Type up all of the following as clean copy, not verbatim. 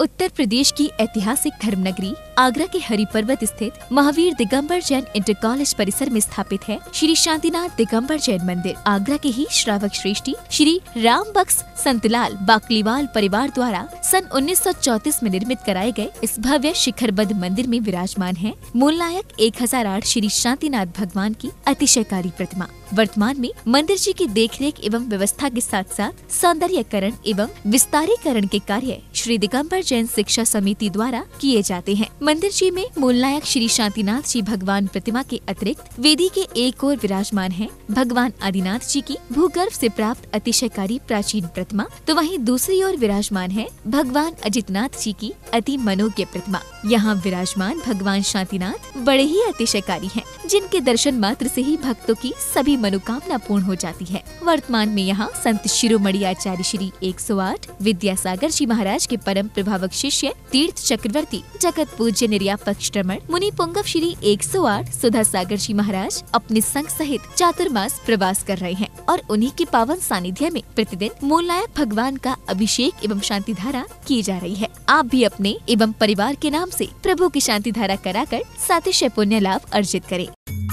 उत्तर प्रदेश की ऐतिहासिक धर्मनगरी आगरा के हरि पर्वत स्थित महावीर दिगंबर जैन इंटर कॉलेज परिसर में स्थापित है श्री शांतिनाथ दिगंबर जैन मंदिर। आगरा के ही श्रावक श्रेष्ठी श्री राम बख्श संतलाल बाकलीवाल परिवार द्वारा सन 1934 में निर्मित कराए गए इस भव्य शिखरबद्ध मंदिर में विराजमान है मूल नायक 1008 श्री शांतिनाथ भगवान की अतिशयकारी प्रतिमा। वर्तमान में मंदिर जी की देखरेख एवं व्यवस्था के साथ साथ सौंदर्यकरण एवं विस्तारीकरण के कार्य श्री दिगंबर जैन शिक्षा समिति द्वारा किए जाते हैं। मंदिर जी में मूल नायक श्री शांतिनाथ जी भगवान प्रतिमा के अतिरिक्त वेदी के एक ओर विराजमान है भगवान आदिनाथ जी की भूगर्भ से प्राप्त अतिशयकारी प्राचीन प्रतिमा, तो वहीं दूसरी ओर विराजमान है भगवान अजितनाथ जी की अति मनोज्ञ प्रतिमा। यहाँ विराजमान भगवान शांतिनाथ बड़े ही अतिशयकारी हैं, जिनके दर्शन मात्र से ही भक्तों की सभी मनोकामना पूर्ण हो जाती है। वर्तमान में यहाँ संत शिरोमणि आचार्य श्री 108 विद्यासागर जी महाराज के परम प्रभावक शिष्य तीर्थ चक्रवर्ती जगत पूज्य निर्यापक श्रमण मुनि पुंगव श्री 108 सुधा सागर जी महाराज अपने संघ सहित चातुर्मास प्रवास कर रहे हैं और उन्हीं के पावन सानिध्य में प्रतिदिन मूल नायक भगवान का अभिषेक एवं शांति धारा की जा रही है। आप भी अपने एवं परिवार के नाम से प्रभु की शांति धारा कराकर सातिशय पुण्य लाभ अर्जित करें।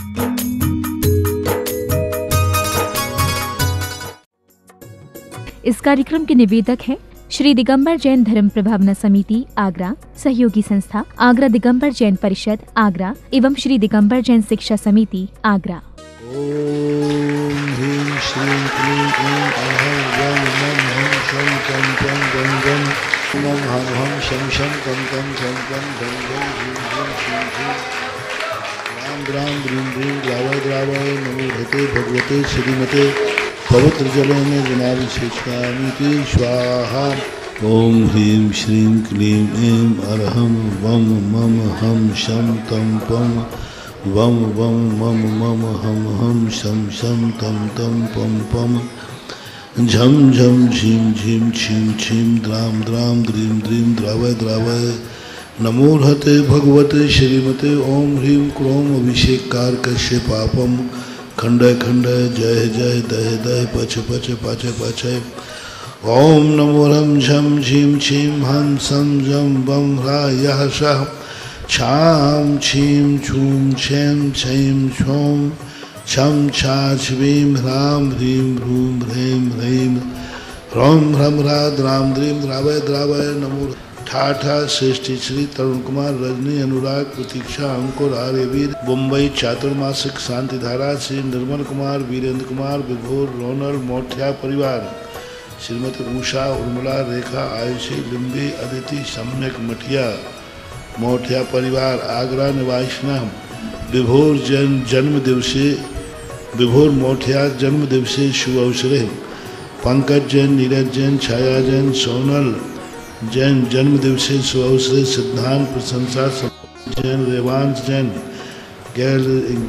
इस कार्यक्रम के निवेदक हैं श्री दिगंबर जैन धर्म प्रभावना समिति आगरा, सहयोगी संस्था आगरा दिगंबर जैन परिषद आगरा एवं श्री दिगंबर जैन शिक्षा समिति आगरा। ओम ह्रीं श्रीं क्लीं ऐं अहं वं मं हं शं चं चं गं गं मं हं हं शं शं कं कं छं कं गं गं ह्रीं ह्रीं श्रीं श्रीं राम ग्राम ह्रीं ह्रीं द्रावय द्रावय नमो हते भगवते श्रीमते पवित्र जलों में जनाभिषेकामिति स्वाहा। ओम ह्रीं श्रीं क्लीं ऐं अरहं वं मम हं शं तं पं वम वम मम मम हम हम शम शम तम तम पम पम झम झम झीम झीम छीम छीम द्राम द्राम द्रीम द्रीम द्रावय द्रावय नमो हते भगवते श्रीमते ओम ह्रीं क्रोम अभिषेकार कश्य पापम खंडय खंडय जय जय दय दय पच पच पच पच ओम नमो रम झम झीम छीम हम सम जम बम ह्रा यह सह छाम छीम छूम छेम छैम छोम छम छा छवीम ह्राम ह्रीं ह्रूम ह्रैम ह्रैम ह्रौम ह्रम ह्रा द्राम द्रीम द्रावय द्रावय नमो ठाठा श्रेष्ठी श्री तरुण कुमार रजनी अनुराग प्रतीक्षा अंकुर आर्यवीर मुंबई चातुर्मासिक शांति धारा श्री निर्मल कुमार वीरेंद्र कुमार विभोर रोनल मोठिया परिवार श्रीमती उषा उर्मिला रेखा आयुषी लिम्बी अदिति सम्यक मठिया मोठिया परिवार आगरा निवासिना विभोर जन्म दिवसे विभोर मोठिया जन्म दिवसे शुभ अवसरे पंकज जैन नीरज जैन छाया जैन सोनल जैन जन्म दिवसे शुभ अवसरे सिद्धांत प्रशंसा जैन रेवांश जैन गैर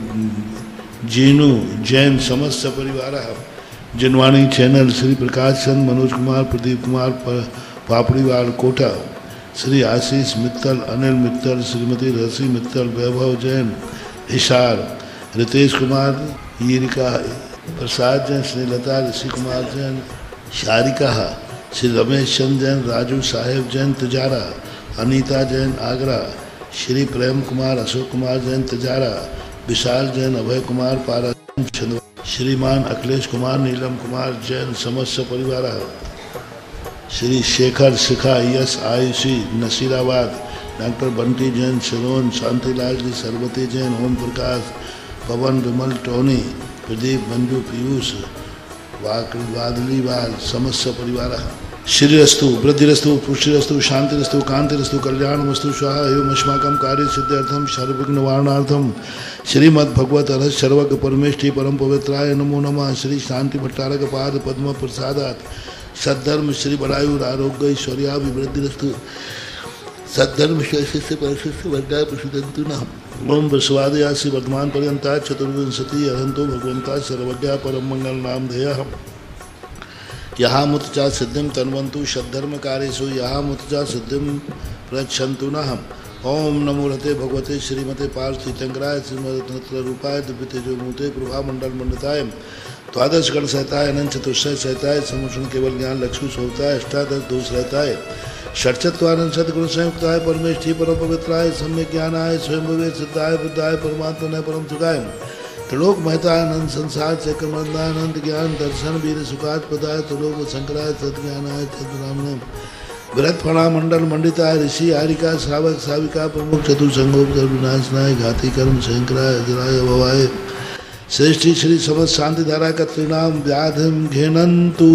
जीनू जैन समस्त परिवार जिनवाणी चैनल श्री प्रकाश चंद मनोज कुमार प्रदीप कुमार पापड़ीवाल कोटा श्री आशीष मित्तल अनिल मित्तल श्रीमती रसी मित्तल वैभव जैन हिसार रितेश कुमार यिरिका प्रसाद जैन श्रीलता ऋषि कुमार जैन शारिका श्री रमेश चंद जैन राजू साहेब जैन तिजारा अनीता जैन आगरा श्री प्रेम कुमार अशोक कुमार जैन तिजारा विशाल जैन अभय कुमार पारा श्रीमान अखिलेश कुमार नीलम कुमार जैन समस्त परिवार श्री शेखर शिखा यश आयुषी नसीराबाद डॉक्टर बंटी जैन सिरोन शांतिलाल जी सरवती जैन ओम प्रकाश पवन विमल टोनी प्रदीप मंजू पीयूष वादलीवाल समस्त परिवार श्रीरस्तु वृद्धिरस्तु पुष्टिरस्तु शांतिरस्तु कांतिरस्तु कल्याणमस्तु स्वाहा एवं अस्माकं कार्य सिद्ध्यर्थम सर्वविघ्न निवारणार्थम श्रीमद्भगवत रस सर्वज्ञ परमेष्ठी परम पवित्राय नमो नमः। श्री शांति भट्टारक पाद पद्म प्रसादात सद्धर्म श्री बलायुर आरोग्य ऐश्वर्याभिवृद्धिरस्तु सद्धर्म से परिशिष्ट वर्गा प्रसिद्धंतु न ओम विश्वादयासी वर्तमान पर्यंता चतुर्विंशति अहंतो भगवंता सर्वज्ञा परम मंगल नाम धेय यहाँ मुतचा सिद्धिम तन्वंतु सद्धर्म कार्यसु यहाँ मुतचा सिद्धिम प्रच्छन्तु नः। ओम नमो रते भगवते श्रीमते पार्थी तंकराय श्रीमद्रत्न रूपाय दिव्य तेजोमूर्ते प्रभा मंडल मंडिताय द्वादश गण सहताय अनंत चतुष्टय सहताय समुषण केवल ज्ञान लक्ष्मी सोहताय अष्टादश दोष रहता है षट्चत्वारिंशत् सद्गुण संयुक्ताय परमेष्ठी परम पवित्राय सम्यक ज्ञानाय स्वयं भवे सिद्धाय बुद्धाय परमात्मने परम सुखाय त्रिलोक महतानंद संसार चक्र मंदानंद ज्ञान दर्शन वीर सुखात पदाय त्रिलोक शंकराय सद्ज्ञानाय चतुरामणे बृहत फणा मंडल मंडिताय ऋषि हारिका श्रावक साविका प्रमुख चतुर्संगोपचार विनाशनाय घाती कर्म शंकराय अजराय भवाय श्रेष्ठी श्री समस्त शांति धारा का त्रिनाम व्याधिम घेनंतु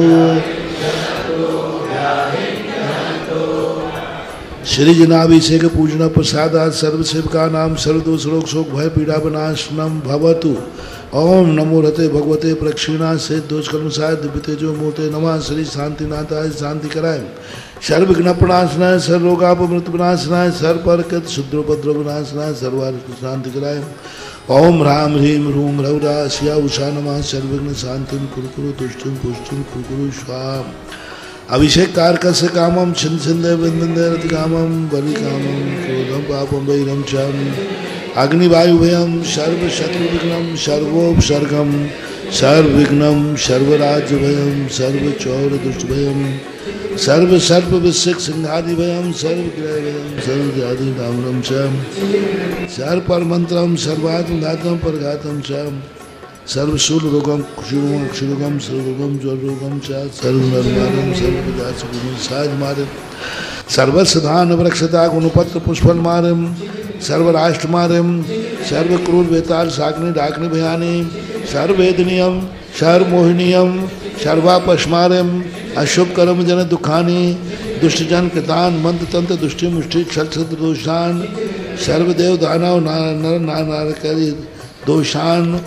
श्री जनाभिषेक पूजना प्रसादात सर्व सेवका नाम सर्वदोष रोग शोक भय पीड़ा विनाशनम भवतु। ओम नमो रते भगवते प्रक्षिणा से दोष कर्मसाय दिव्य तेजो मूर्ते नमः श्री शांतिनाथाय शांति कराय सर्व विघ्न प्रणाशनाय सर्व रोगापमृत विनाशनाय सर्व परकत शुद्रोपद्र विनाशनाय सर्वार्थ शांति कराय ओम राम ह्रीम रूम रौरा शिया उषा नमः सर्वविघ्न शांतिम कुरकुरु तुष्टिम पुष्टिम कुरकुरु स्वाहा। अभिषेक कारकस्य कामम छिन्न छिन्दे विन्दे रति कामम बलि कामम क्रोधम पापम वैरम चम अग्निवायु भयम सर्व शत्रु विघ्नम सर्वोपसर्गम सर्वविघ्नम सर्वराज्य भयम सर्व चौर दुष्ट भयम सर्व सर्व विषिक सिंहादि भयम सर्व ग्रह भयम सर्व जाति नामरम चम सर्व परमंत्रम सर्वात्म घातम परघातम चम सर्वशूल रोगम क्षुरोगम सर्वरोगम ज्वर रोगम च सर्वनर्मारम सर्वविदासगुण साज मारम सर्वसधान वृक्षता गुणपत्र पुष्पल मारम सर्वराष्ट्र मारम सर्वक्रूर वेताल साग्नि डाग्नि भयानी सर्ववेदनीयम सर्वमोहिनीयम सर्वापस्मारम अशुभ कर्म जन दुखानी दुष्टजन कृतान मंत्र तंत्र दुष्टि मुष्टि क्षल छत्र दोषान सर्वदेव दानव नर नारकरी दोषान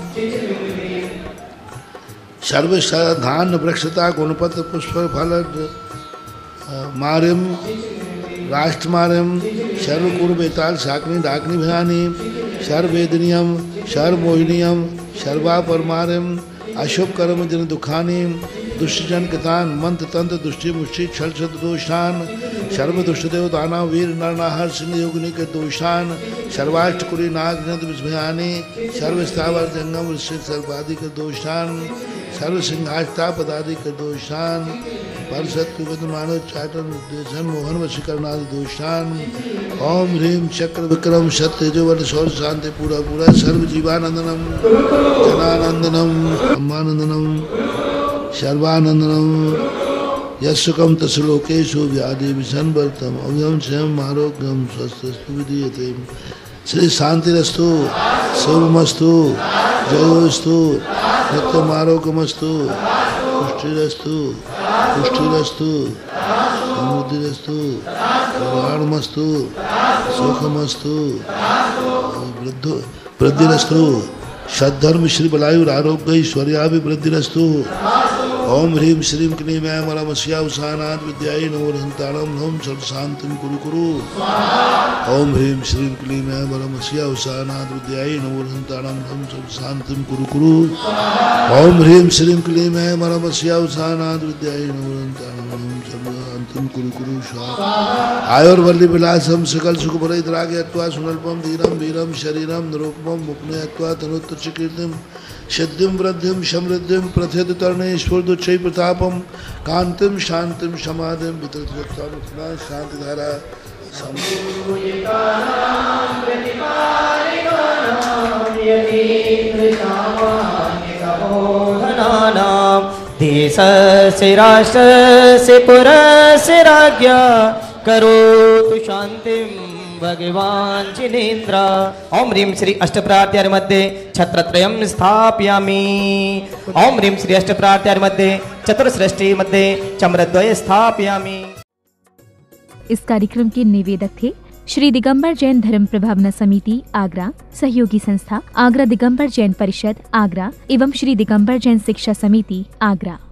सर्वधान वृक्षता गुणपत्र पुष्प फल मारिम राष्ट्र मारिम सर्वकुर बेताल शाकनी डाकनी भयानी सर्ववेदनीयम सर्वमोहिनीयम सर्वापरमारिम अशुभ कर्म जन दुखानी दुष्टजन कृतान मंत्र तंत्र दुष्टि मुष्टि छल छत्र दोषान सर्वदुष्टदेव दानव वीर नरनाहर सिंह योगिनी के दोषान सर्वाष्टकुरी नाग नद विस्मयानी सर्वस्थावर जंगम ऋषि सर्वादि के दोषान सर्व सिंहाष्टा पदादि के दोषान परसत कुबद मानव चाटन देशन मोहन वशीकरणादि दोषान ओम ह्रीम चक्र विक्रम सत्य तेजोवन सौर शांति पूरा पूरा सर्व जीवानंदनम जनानंदनम अम्मानंदनम सर्वानंदनम यशुकम तसलोकेशु व्याधि विसंवर्तम अव्यम स्वयं आरोग्यम स्वस्थस्तु विधीयते। श्री शांतिरस्तु शिवमस्तु जयोस्तु नित्यम आरोग्यमस्तु पुष्टिरस्तु पुष्टिरस्तु समृद्धिरस्तु कल्याणमस्तु सुखमस्तु वृद्धिरस्तु सद्धर्म श्री बलायुर आरोग्य ऐश्वर्याभिवृद्धिरस्तु। ओम ह्रीम श्रीम क्लीम ऐं वरमस्या उषानाद विद्यायै नमो हंताणं नम सर्व शांतिम कुरु कुरु। ओम ह्रीम श्रीम क्लीम ऐं वरमस्या उषानाद विद्यायै नमो हंताणं नम सर्व शांतिम कुरु कुरु। ओम ह्रीम श्रीम क्लीम ऐं वरमस्या उषानाद विद्यायै नमो हंताणं नम सर्व शांतिम कुरु कुरु स्वाहा। आयुर्वल्ली विलासम सकल सुख परित्रागे अत्वा सुनल्पम धीरम वीरम शरीरम निरूपमम मुक्ने अत्वा तनुत्र चिकीर्तिम सिद्धिम वृद्धिम समृद्धिम प्रथित तरणेश्वर दुच्छै प्रतापम कांतिम शांतिम समाधिम वितरित शांति धारा देश से राष्ट्र से पुर से राज्ञा करोतु शांतिम भगवान जिनेन्द्र। ओम ह्रीं श्री अष्टप्रात्यार मध्ये छत्रत्रयं स्थापयामि। ओम ह्रीं श्री अष्टप्रात्यार मध्ये चतुर्सृष्टि मध्ये चम्रद्वय स्थापयामि। इस कार्यक्रम के निवेदक थे श्री दिगंबर जैन धर्म प्रभावना समिति आगरा, सहयोगी संस्था आगरा दिगंबर जैन परिषद आगरा एवं श्री दिगंबर जैन शिक्षा समिति आगरा।